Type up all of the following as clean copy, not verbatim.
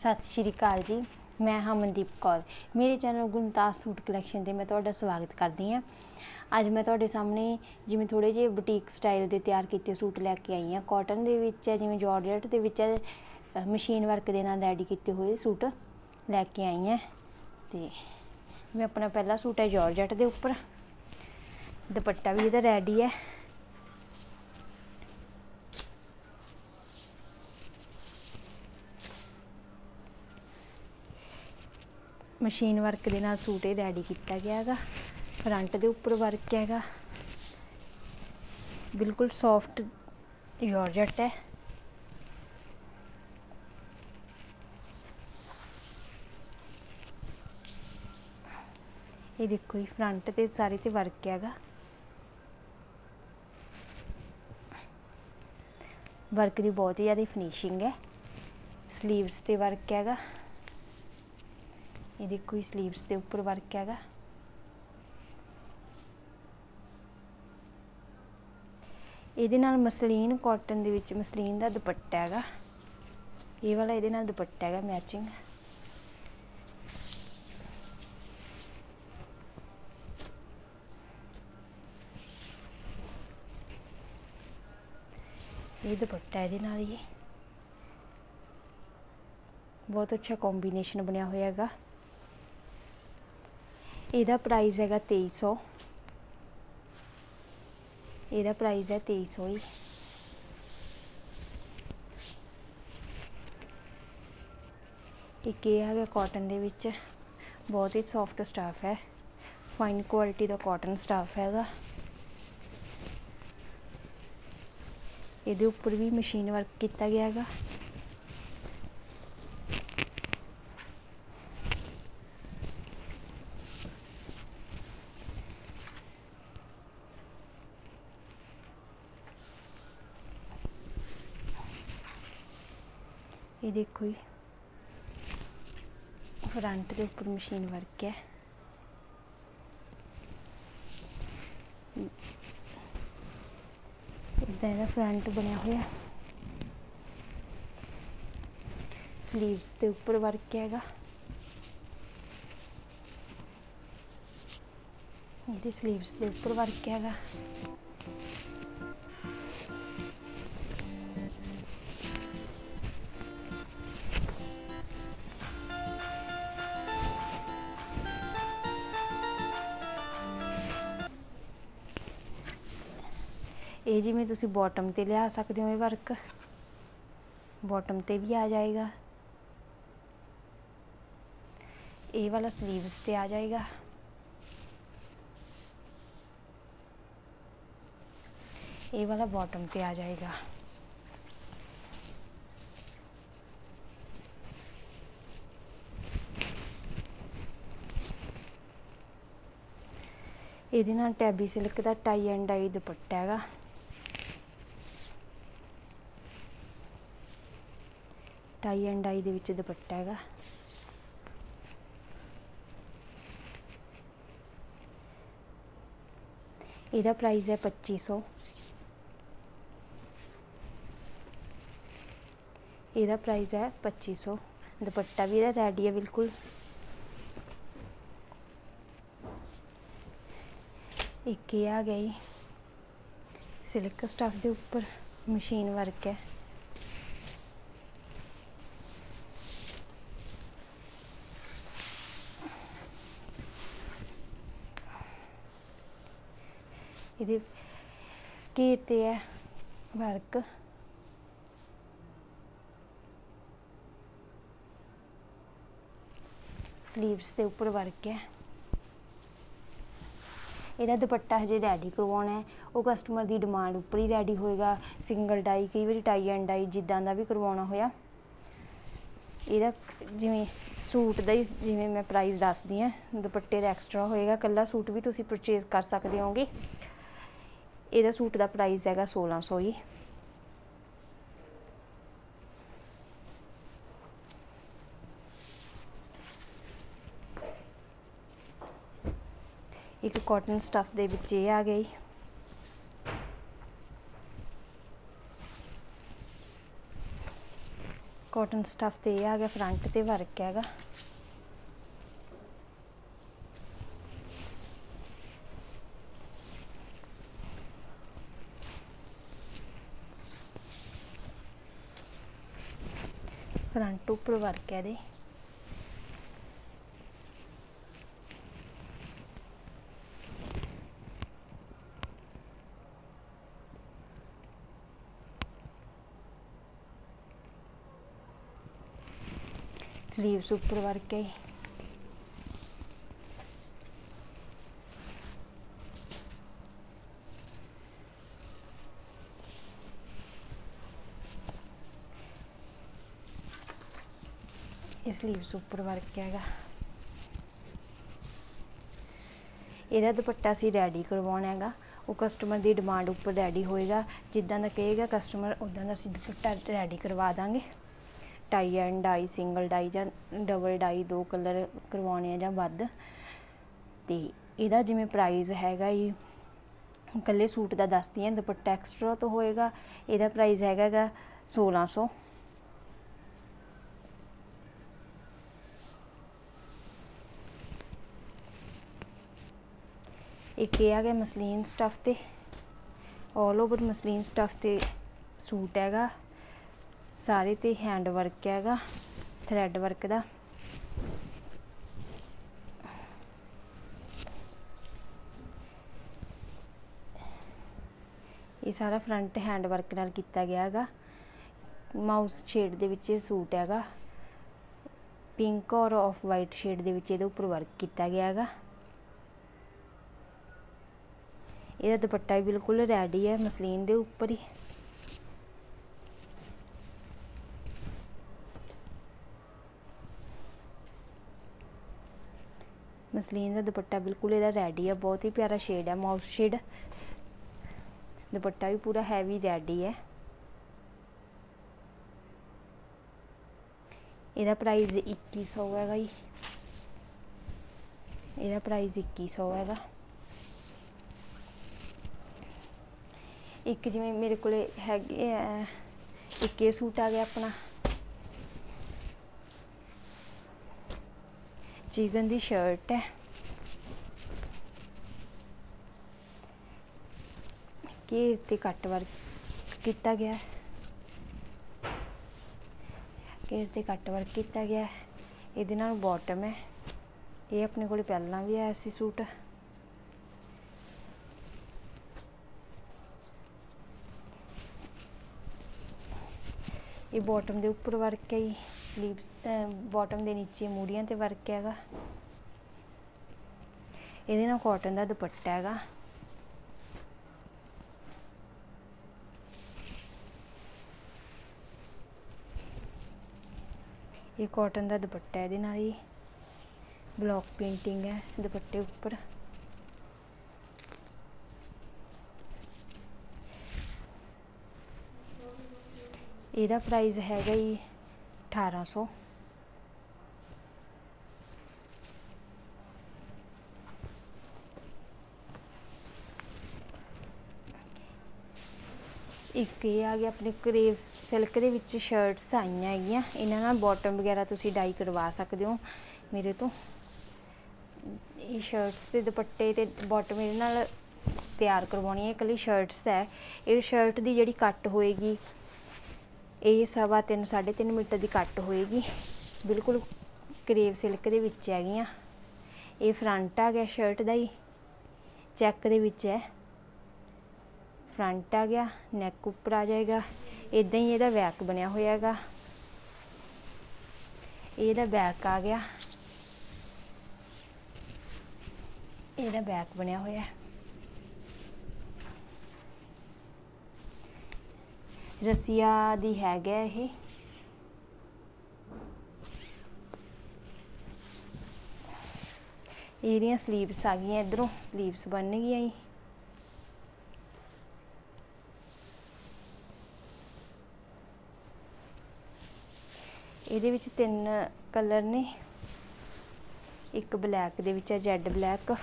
सत श्री अकाल जी। मैं हमनदीप कौर। मेरे चैनल गुणताज सूट कलैक्शन ते मैं तुहाडा स्वागत करदी हाँ। अज मैं तुहाडे सामने जिवें थोड़े जे बुटीक स्टाइल दे तैयार कीते सूट लैके आई हाँ। कॉटन दे विच है, जिवें जॉर्जेट दे विच है, मशीन वर्क दे नाल रेडी कीते हुए सूट लैके आई हाँ। ते मैं अपना पहला सूट है जॉर्जेट दे उपर, दुपट्टा भी इहदा रेडी है। मशीन वर्क दे नाल सूट ही रेडी किया गया है। फ्रंट दे उपर वर्क है, बिल्कुल सॉफ्ट जॉर्जेट है। ये देखो जी, फ्रंट ते सारे ते वर्क है। वर्क की बहुत ही ज़्यादा फिनिशिंग है। स्लीव्स ते वर्क है। ये देखो स्लीव्स के उपर वर्क है। ये नाल मसलीन कॉटन दे विच मसलीन का दुपट्टा है। ये वाला ये नाल दुपट्टा है मैचिंग। ये दुपट्टा है नाल, ये बहुत अच्छा कॉम्बीनेशन बनया हुआ है। ਇਹਦਾ प्राइस है 2300। ਇਹਦਾ प्राइस है 2300 ही। एक ये है कॉटन दे विच बहुत ही सॉफ्ट स्टाफ है, फाइन क्वालिटी का कॉटन स्टाफ है। ਇਹਦੇ ਉੱਪਰ भी मशीन वर्क किया गया है। ये देखो जी, फ्रंट के ऊपर मशीन वर्क है। इदा फ्रंट बनया हुआ। स्लीव्स के ऊपर वर्क है। ये स्लीव्स के ऊपर वर्क है। ये जिवें तुसी बॉटम ते लिया सकते हो, ये वर्क बॉटम ते भी आ जाएगा। ये वाला स्लीव्स ते आ जाएगा। ये वाला बॉटम ते आ जाएगा। ये नाल टैबी सिल्क का टाई एंड डाई दुपट्टा है। टाई एंड डाई दे विच दुपट्टा है। ਇਹਦਾ प्राइस है 2500। ਇਹਦਾ प्राइस है 2500। दुपट्टा भी ਇਹਦਾ रेडी है बिल्कुल। एक ये आ गई सिल्क स्टफ के ऊपर मशीन वर्क है। ये घेर ते है वर्क। स्लीव्स के उपर वर्क है। ਇਹਦਾ दुपट्टा हजे रेडी करवाना है, वो कस्टमर की डिमांड उपर ही रेडी होएगा। सिंगल डाई, कई बार टाई एंड डाई जिद्दां दा भी करवाना होया। ਇਹਦਾ जिवें सूट का ही जिवें मैं प्राइस दसदी हाँ, दुपट्टे का एक्सट्रा होएगा। कल्ला सूट भी तुसी परचेज कर सकते होगे। ਇਹਦਾ सूट का प्राइस है 1600 ही। एक कॉटन स्टफ दे विच ये आ गई। कॉटन स्टफ ते आ गया फ्रंट ते वर्क हैगा। फ्रंट उपर वर्क है दे। स्लीव्स उपर वर्क है। स्लीव्स उपर वर्क हैगा। ਇਹਦਾ ਦੁਪੱਟਾ ਅਸੀਂ ਰੈਡੀ ਕਰਵਾਉਣਾ ਹੈਗਾ। ਉਹ ਕਸਟਮਰ ਦੀ ਡਿਮਾਂਡ ਉੱਪਰ ਰੈਡੀ ਹੋਏਗਾ। ਜਿੱਦਾਂ ਦਾ ਕਹੇਗਾ ਕਸਟਮਰ ਉੱਦਾਂ ਦਾ ਅਸੀਂ ਦੁਪੱਟਾ ਰੈਡੀ ਕਰਵਾ ਦਾਂਗੇ। ਟਾਈ ਐਂਡ ਡਾਈ, ਸਿੰਗਲ ਡਾਈ ਜਾਂ ਡਬਲ ਡਾਈ, 2 ਕਲਰ ਕਰਵਾਉਣੇ ਆ ਜਾਂ ਵੱਧ। ਤੇ ਇਹਦਾ ਜਿਵੇਂ ਪ੍ਰਾਈਸ ਹੈਗਾ ਜੀ, ਇਕੱਲੇ ਸੂਟ ਦਾ ਦੱਸਦੀ ਹਾਂ, ਦੁਪੱਟਾ ਐਕਸਟਰਾ ਤੋਂ ਹੋਏਗਾ। ਇਹਦਾ ਪ੍ਰਾਈਸ ਹੈਗਾ ਗਾ 1600। एक ये आ गया मसलीन स्टफ ते, ऑल ओवर मसलीन स्टफ ते सूट हैगा। सारे ते हैंड वर्क हैगा, थ्रेड वर्क दा। ये सारा फ्रंट हैंड वर्क नाल कीता गया हैगा। माउस शेड दे विच सूट हैगा। पिंक और ऑफ वाइट शेड दे विच इहदे उपर वर्क कीता गया हैगा। ਇਹਦਾ ਦੁਪੱਟਾ ਵੀ ਬਿਲਕੁਲ ਰੈਡੀ ਹੈ ਮਸਲੀਨ ਦੇ ਉੱਪਰ ਹੀ। ਮਸਲੀਨ ਦਾ ਦੁਪੱਟਾ ਬਿਲਕੁਲ ਇਹਦਾ ਰੈਡੀ ਹੈ। ਬਹੁਤ ਹੀ ਪਿਆਰਾ ਸ਼ੇਡ ਹੈ, ਮਾਊਸ ਸ਼ੇਡ। ਦੁਪੱਟਾ ਵੀ ਪੂਰਾ ਹੈਵੀ ਰੈਡੀ ਹੈ। ਇਹਦਾ ਪ੍ਰਾਈਸ 2100 ਹੈਗਾ ਜੀ। ਇਹਦਾ ਪ੍ਰਾਈਸ 2100 ਹੈਗਾ। एक जिवें मेरे को हैगे एक ये सूट आ गया अपना चिकन दी शर्ट है। घेर ते कट वर्क किया गया, घेर ते कट वर्क किया गया। इहदे नाल बॉटम है। ये अपने को पहला भी आया सी सूट। ये बॉटम के उपर वर्क है जी। स्लीव्स बॉटम के नीचे मूड़ियां ते वर्क हैगा। इहदे नाल कॉटन का दुपट्टा हैगा। ये कॉटन का दुपट्टा है, इहदे नाल ही ब्लॉक पेंटिंग है दुपट्टे उपर। ਇਹਦਾ ਪ੍ਰਾਈਸ ਹੈਗਾ ਜੀ 1800। ਇੱਕ ਇਹ ਆ ਗਿਆ ਆਪਣੇ ਕਰੇਵ ਸਿਲਕ ਦੇ ਵਿੱਚ ਸ਼ਰਟਸ ਆਈਆਂ ਹੈਗੀਆਂ। ਇਹਨਾਂ ਨਾਲ ਬਾਟਮ ਵਗੈਰਾ ਤੁਸੀਂ ਡਾਈ ਕਰਵਾ ਸਕਦੇ ਹੋ ਮੇਰੇ ਤੋਂ। ਇਹ ਸ਼ਰਟਸ ਤੇ ਦੁਪੱਟੇ ਤੇ ਬਾਟਮ ਇਹਦੇ ਨਾਲ ਤਿਆਰ ਕਰਵਾਉਣੀ ਹੈ। ਇਕੱਲੀ ਸ਼ਰਟਸ ਹੈ। ਇਹ ਸ਼ਰਟ ਦੀ ਜਿਹੜੀ ਕੱਟ ਹੋਏਗੀ ਇਹ 3.5 3.5 ਮੀਟਰ ਦੀ ਕੱਟ ਹੋਏਗੀ। ਬਿਲਕੁਲ ਕਰੇਵ ਸਿਲਕ ਦੇ ਵਿੱਚ ਹੈਗੀਆਂ। ਇਹ ਫਰੰਟ ਆ ਗਿਆ ਸ਼ਰਟ ਦਾ ਹੀ, ਚੈੱਕ ਦੇ ਵਿੱਚ ਹੈ। फ्रंट आ गया, नैक उपर आ जाएगा। इदां ही इहदा बैक बनिया होया हैगा। इहदा बैक आ गया, इहदा बैक बनिया होया है। रसिया दी हैगा ये। ਇਹਦੀਆਂ स्लीव्स आ गई, इधरों स्लीव्स बन गई। ਇਹਦੇ ਵਿੱਚ 3 ਕਲਰ ਨੇ, ਇੱਕ ਬਲੈਕ ਦੇ ਵਿੱਚ ਹੈ, ਜੈਡ ਬਲੈਕ।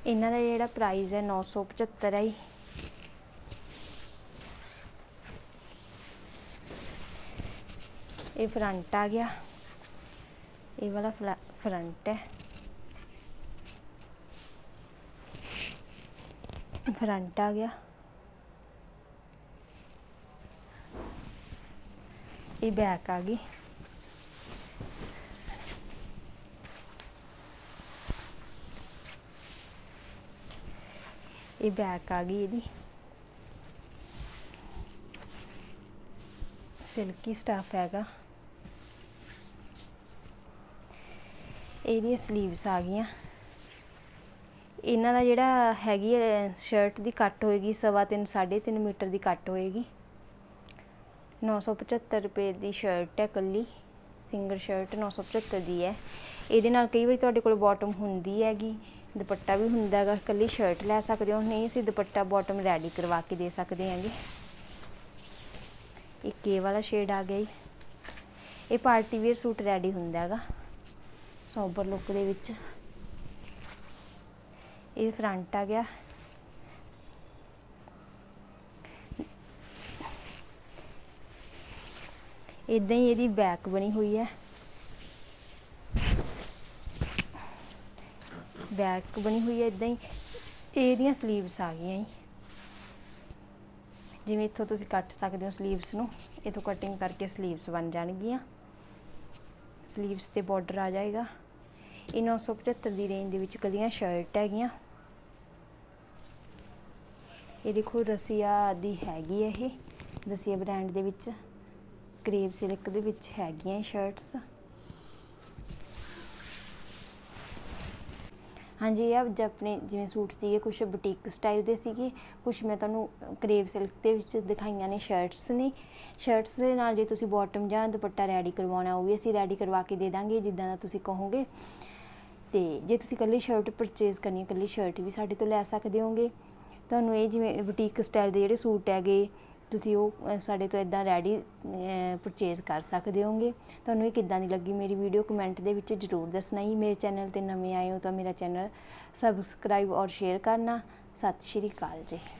इन्हां दा जिहड़ा प्राइस है 975 है। ये फ्रंट आ गया, ये वाला फ्रंट है, फ्रंट आ गया, ये बैक आ गई, ये बैक आ गई, ये सिल्की स्टफ हैगा। ये स्लीव्स आ गई। इन्हां दा जिहड़ा हैगी शर्ट दी कट होएगी 3.25 3.5 मीटर दी कट होएगी। 975 रुपए दी शर्ट है, कल्ली सिंगल शर्ट 975 दी है। ਇਹਦੇ ਨਾਲ कई बार ਤੁਹਾਡੇ ਕੋਲ बॉटम ਹੁੰਦੀ हैगी, दुपट्टा भी ਹੁੰਦਾ ਹੈਗਾ, कल्ली शर्ट ਲੈ ਸਕਦੇ ਹੋ, नहीं ਅਸੀਂ दुपट्टा बॉटम रेडी करवा के दे सकते हैं। एक ये वाला शेड आ गया। ये पार्टी वेयर सूट रेडी ਹੁੰਦਾ ਹੈਗਾ सोबर लुक ਦੇ ਵਿੱਚ। ये फ्रंट आ गया, इदां ही ਇਹਦੀ बैक बनी हुई है, बैक बनी हुई है इदां ही। ਇਹਦੀਆਂ स्लीव्स आ गई जिवें इत्थों तुसीं कट सकते हो स्लीव्स नूं, इत्थों कटिंग करके स्लीव्स बन जाणगियां, स्लीव्स ते बॉर्डर आ जाएगा। ये 975 की रेंज दे विच कलियां शर्ट हैगियां। ये देखो रसिया दी हैगी है, ये रसिया ब्रांड दे विच क्रेव सिल्क दे विच हैगियां शर्ट्स। हाँ जी, अब अपने जिवें सूट सीगे कुछ बुटीक स्टाइल दे सीगे, कुछ मैं तुहानूं क्रेव सिल्क दे विच दिखाईयां ने शर्ट्स ने। शर्ट्स दे नाल जे तुसीं बॉटम जां दुपट्टा रेडी करवाउणा वो भी असीं रेडी करवा के दे दांगे जिद्दां दा तुसीं कहोगे। ते जे तुसीं कल्ली शर्ट परचेज़ करनी है, कल्ली शर्ट भी साडे तों लै सकदे होगे। तुहानूं ये जिवें बुटीक स्टाइल दे जिहड़े सूट हैगे तुसीं ਉਹ ਸਾਡੇ ਤੋਂ इदां रेडी परचेज़ कर सकते होगे। तुहानूं ये किद्दां दी लगी मेरी वीडियो कमेंट दे विच जरूर दसना ही। मेरे चैनल ते नवें आए हो तो मेरा चैनल सबसक्राइब और शेयर करना। सत श्री अकाल जी।